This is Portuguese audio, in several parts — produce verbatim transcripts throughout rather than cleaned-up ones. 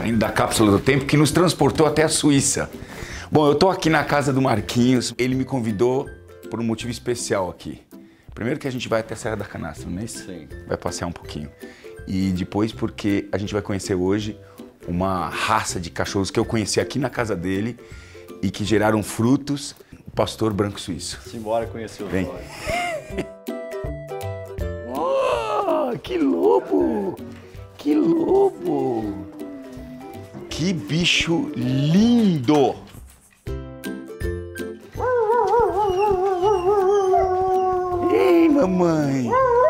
Saindo da cápsula do tempo que nos transportou até a Suíça. Bom, eu tô aqui na casa do Marquinhos. Ele me convidou por um motivo especial aqui. Primeiro que a gente vai até a Serra da Canastra, não é isso? Sim. Vai passear um pouquinho. E depois porque a gente vai conhecer hoje uma raça de cachorros que eu conheci aqui na casa dele e que geraram frutos, o pastor branco suíço. Simbora conhecer o Vem. Oh, que lobo! Que lobo! Que bicho lindo! Ei, mamãe!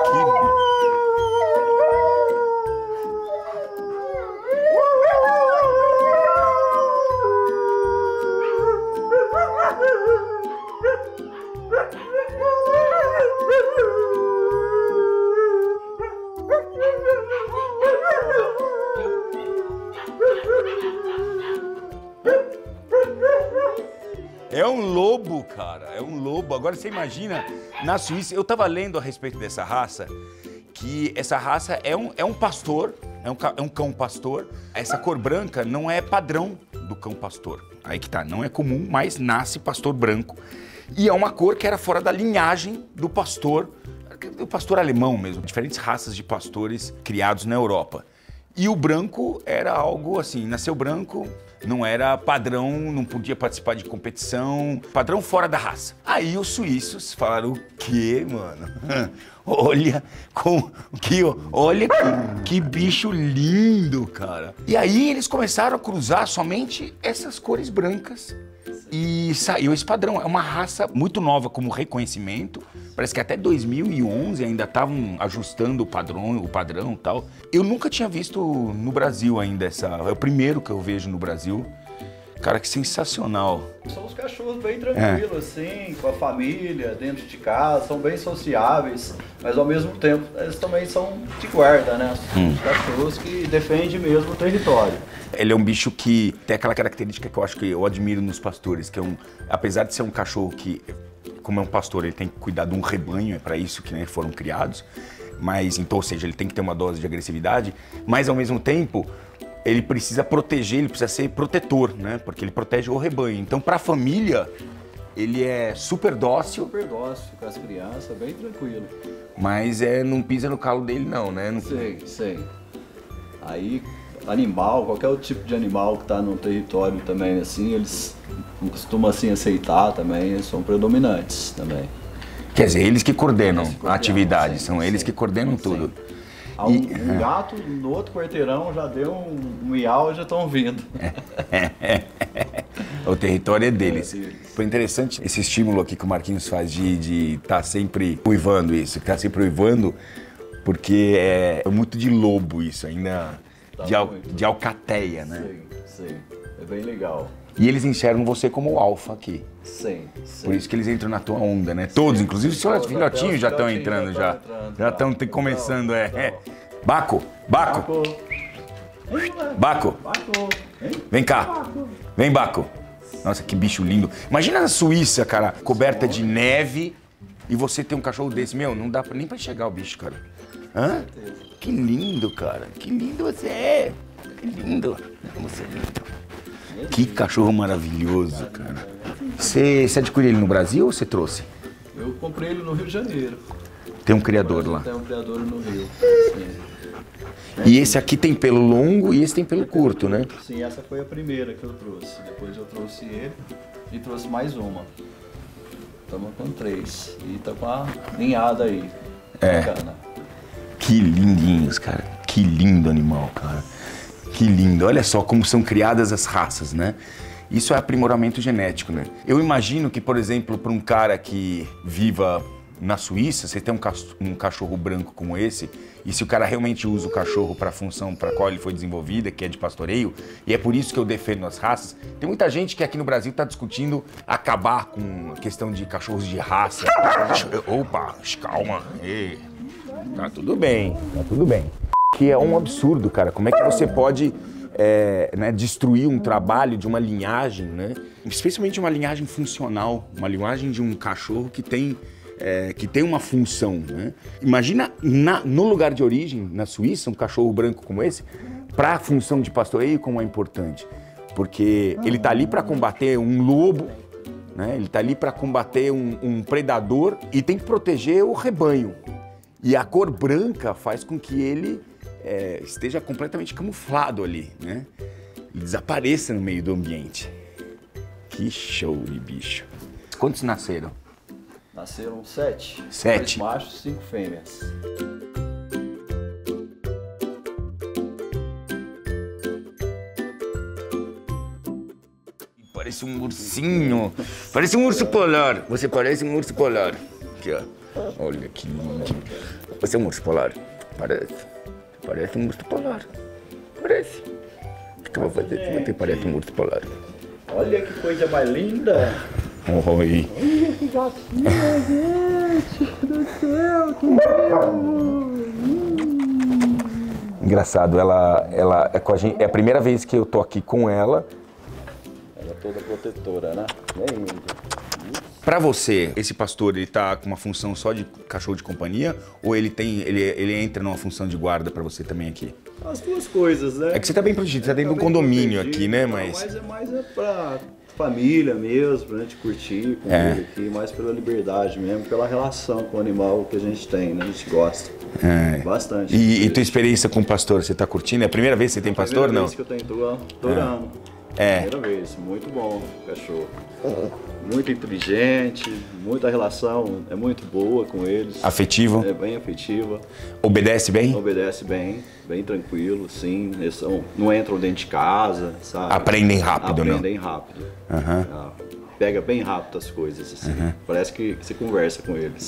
É um lobo, cara, é um lobo. Agora você imagina, na Suíça, eu tava lendo a respeito dessa raça, que essa raça é um, é um pastor, é um, é um cão pastor. Essa cor branca não é padrão do cão pastor. Aí que tá, não é comum, mas nasce pastor branco. E é uma cor que era fora da linhagem do pastor, do pastor alemão mesmo, diferentes raças de pastores criados na Europa. E o branco era algo assim, nasceu branco, não era padrão, não podia participar de competição, padrão fora da raça. Aí os suíços falaram, o quê, mano? Olha, com, que, olha que, que bicho lindo, cara. E aí eles começaram a cruzar somente essas cores brancas. E saiu esse padrão. É uma raça muito nova como reconhecimento. Parece que até dois mil e onze ainda estavam ajustando o padrão, o padrão e tal. Eu nunca tinha visto no Brasil ainda essa... É o primeiro que eu vejo no Brasil. Cara, que sensacional. São os cachorros bem tranquilos, é. assim, com a família, dentro de casa, são bem sociáveis, mas ao mesmo tempo eles também são de guarda, né? Hum. Os cachorros que defendem mesmo o território. Ele é um bicho que tem aquela característica que eu acho que eu admiro nos pastores, que é um, apesar de ser um cachorro que, como é um pastor, ele tem que cuidar de um rebanho, é para isso que né, foram criados, mas então, ou seja, ele tem que ter uma dose de agressividade, mas ao mesmo tempo ele precisa proteger, ele precisa ser protetor, né? Porque ele protege o rebanho. Então, para a família, ele é super dócil. Super dócil com as crianças, bem tranquilo. Mas é, não pisa no calo dele não, né? Não... Sei, sei. Aí, animal, qualquer outro tipo de animal que está no território também, assim, eles não costumam assim aceitar também, eles são predominantes também. Quer dizer, eles que coordenam, eles que coordenam a atividade, sim, são sim, eles que coordenam sim. tudo. Um, e, um gato no outro quarteirão já deu um, um miau e já estão vindo. O território é deles. É, foi interessante esse estímulo aqui que o Marquinhos faz de estar tá sempre uivando isso, estar tá sempre uivando, porque é, é muito de lobo isso, ainda tá de, al, de alcateia, né? Sim, sim, é bem legal. E eles enxergam você como o alfa aqui. Sim, sim. Por isso que eles entram na tua onda, né? Sim, todos, inclusive os seus filhotinhos já estão entrando já. Já estão começando, é. é. Baco, Baco. Baco. Baco. Vem cá. Vem, Baco. Nossa, que bicho lindo. Imagina na Suíça, cara, coberta de neve e você tem um cachorro desse. Meu, não dá nem pra enxergar o bicho, cara. Hã? Que lindo, cara. Que lindo você é. Que lindo. Você é lindo. Que cachorro maravilhoso, cara. Você, você adquiriu ele no Brasil ou você trouxe? Eu comprei ele no Rio de Janeiro. Tem um criador lá? Tem um criador no Rio. Sim. E esse aqui tem pelo longo e esse tem pelo curto, né? Sim, essa foi a primeira que eu trouxe. Depois eu trouxe ele e trouxe mais uma. Estamos com três. E tá com a ninhada aí. É. Bacana. Que lindinhos, cara. Que lindo animal, cara. Que lindo. Olha só como são criadas as raças, né? Isso é aprimoramento genético, né? Eu imagino que, por exemplo, para um cara que viva na Suíça, você tem um, um cachorro branco como esse, e se o cara realmente usa o cachorro para a função para a qual ele foi desenvolvida, que é de pastoreio, e é por isso que eu defendo as raças, tem muita gente que aqui no Brasil está discutindo acabar com a questão de cachorros de raça. Opa, calma. Ei, tá tudo bem, tá tudo bem. Que é um absurdo, cara. Como é que você pode é, né, destruir um trabalho de uma linhagem, né? Especialmente uma linhagem funcional, uma linhagem de um cachorro que tem é, que tem uma função, né? Imagina na, no lugar de origem, na Suíça, um cachorro branco como esse, para a função de pastoreio, como é importante. Porque ele está ali para combater um lobo, né? Ele está ali para combater um, um predador e tem que proteger o rebanho. E a cor branca faz com que ele é, esteja completamente camuflado ali, né? E desapareça no meio do ambiente. Que show de bicho. Quantos nasceram? Nasceram sete. Sete. Dois machos, cinco fêmeas. Parece um ursinho. Parece um urso polar. Você parece um urso polar. Aqui, ó. Olha que lindo. Você é um urso polar? Parece. Parece um urso polar. Parece. O que eu vou fazer se você parece um urso polar? Olha que coisa mais linda. Oi. Olha que gatinha, gente. Do céu, que Engraçado, ela, ela é, com a gente, é a primeira vez que eu tô aqui com ela. Ela é toda protetora, né? Bem, Pra você, esse pastor, ele tá com uma função só de cachorro de companhia ou ele tem, ele, ele entra numa função de guarda pra você também aqui? as duas coisas, né? É que você tá bem protegido, você tá dentro de um condomínio aqui, né? Mas... Mas é mais é pra família mesmo, pra gente curtir com É. ele aqui, mais pela liberdade mesmo, pela relação com o animal que a gente tem, né? A gente gosta É. bastante. E, e tua experiência com o pastor, você tá curtindo? É a primeira vez que você tem pastor, Primeira não? vez que eu tenho, tô adorando. É. Primeira vez, muito bom o cachorro. Muito inteligente, muita relação, é muito boa com eles. Afetivo? É bem afetiva, Obedece bem? obedece bem, bem tranquilo, sim. Eles são, não entram dentro de casa, sabe? Aprendem rápido, não? Aprendem rápido. Aham. Ah, pega bem rápido as coisas, assim. Parece que você conversa com eles.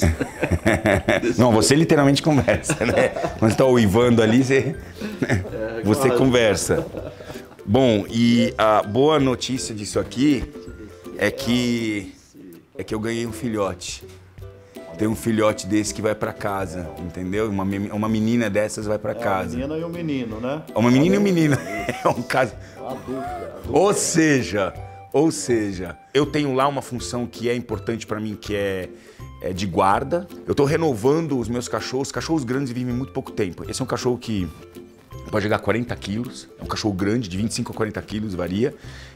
Não, você literalmente conversa, né? Quando você tá uivando ali, você, você quase. conversa. Bom, e a boa notícia disso aqui é que é que eu ganhei um filhote. Tem um filhote desse que vai pra casa, entendeu? Uma, me- uma menina dessas vai pra É a casa. menina e o menino, né? Uma menina e um menino. É um caso. Uma dupla. a dupla. Ou seja, ou seja, eu tenho lá uma função que é importante pra mim, que é, é de guarda. Eu tô renovando os meus cachorros. Cachorros grandes vivem muito pouco tempo. Esse é um cachorro que pode chegar a quarenta quilos. É um cachorro grande, de vinte e cinco a quarenta quilos, varia.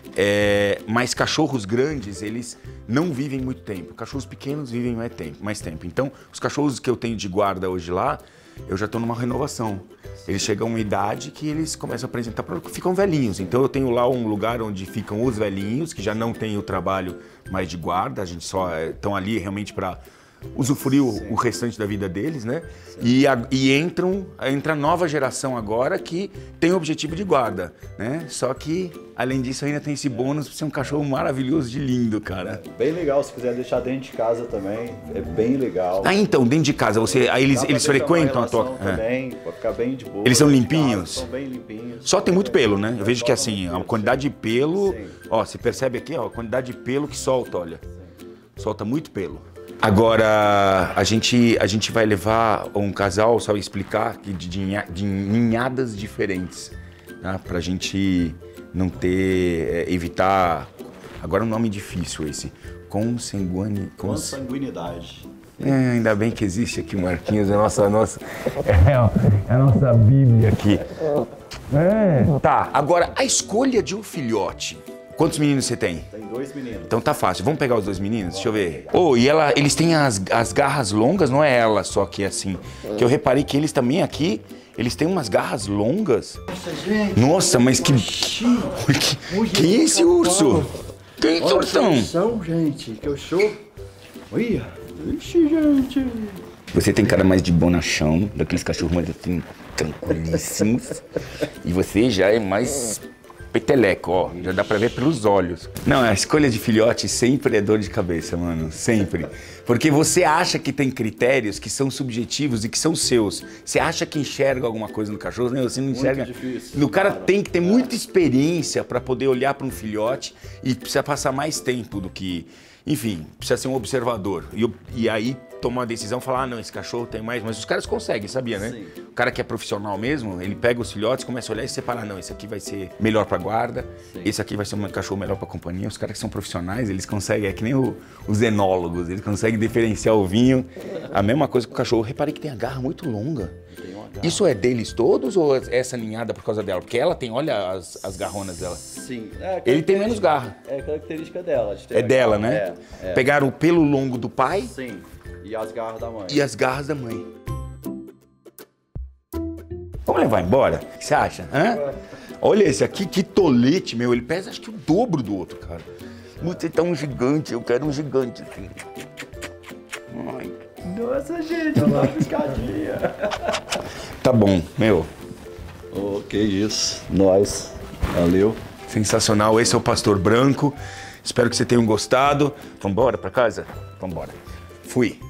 É, mas cachorros grandes, eles não vivem muito tempo. Cachorros pequenos vivem mais tempo, mais tempo. Então, os cachorros que eu tenho de guarda hoje lá, eu já estou numa renovação. Eles chegam a uma idade que eles começam a apresentar, ficam velhinhos. Então eu tenho lá um lugar onde ficam os velhinhos, que já não tem o trabalho mais de guarda, a gente só estão ali realmente para usufruir o, o restante da vida deles, né? E, a, e entram, entra a nova geração agora que tem o objetivo de guarda, né? Só que, além disso, ainda tem esse bônus por ser um cachorro maravilhoso de lindo, cara. Bem legal, se quiser deixar dentro de casa também, é bem legal. Ah, então, dentro de casa, você, aí eles, Dá pra eles deixar uma frequentam a tua... relação É. Também, pra ficar bem de boa. Eles são dentro de limpinhos? casa, São bem limpinhos. Só tem muito pelo, né? Eu vejo que Solta assim, muito a pelo, quantidade de pelo... Sim. Ó, você percebe aqui, ó, a quantidade de pelo que solta, olha. Solta muito pelo. Agora, a gente, a gente vai levar um casal, só explicar, que de, de, ninha- de ninhadas diferentes, tá? Pra gente não ter, é, evitar... Agora é um nome difícil esse. Consanguine... Cons... Consanguinidade. É, ainda bem que existe aqui, Marquinhos, é a nossa, nossa, é a- é a nossa bíblia aqui. É. Tá, agora, a escolha de um filhote. Quantos meninos você tem? Tem dois meninos. Então tá fácil. Vamos pegar os dois meninos? Deixa eu ver. Oh, e ela, eles têm as, as garras longas, não é ela só que é assim. Que eu reparei que eles também aqui, eles têm umas garras longas. Nossa, gente. Nossa, mas que... Que, que é esse urso? Quem é esse ursão? São, gente, que eu sou. Olha, ixi, gente. Você tem cara mais de bonachão, daqueles cachorros mais assim, tranquilíssimos. E você já é mais peteleco, ó. Já dá pra ver pelos olhos. Não, a escolha de filhote sempre é dor de cabeça, mano. Sempre. Porque você acha que tem critérios que são subjetivos e que são seus. Você acha que enxerga alguma coisa no cachorro, né? Você não enxerga. difícil. O cara tem que ter muita experiência pra poder olhar pra um filhote e precisa passar mais tempo do que... Enfim, precisa ser um observador. E, eu- e aí tomar uma decisão, falar, ah, não, esse cachorro tem mais, mas os caras conseguem, sabia, né? Sim. O cara que é profissional mesmo, ele pega os filhotes, começa a olhar e separar, não, esse aqui vai ser melhor pra guarda, Sim. esse aqui vai ser um cachorro melhor pra companhia. Os caras que são profissionais, eles conseguem, é que nem o, os enólogos, eles conseguem diferenciar o vinho. A mesma coisa com o cachorro. Reparei que tem a garra muito longa. Isso é deles todos ou é essa ninhada por causa dela? Porque ela tem, olha as, as garronas dela. Sim. É Ele tem menos garra. É característica dela. De ter é dela, garra. né? É, é. Pegaram o pelo longo do pai. Sim. E as garras da mãe. E as garras da mãe. Vamos levar embora? O que você acha? Hã? Olha esse aqui, que tolete, meu. Ele pesa acho que o dobro do outro, cara. Você tá um gigante, eu quero um gigante assim. Ai. Nossa, gente, olha lá a piscadinha. Tá bom, meu. Oh, que isso. Nós. Valeu. Sensacional. Esse é o Pastor Branco. Espero que vocês tenham gostado. Vambora pra casa? Vambora. Fui.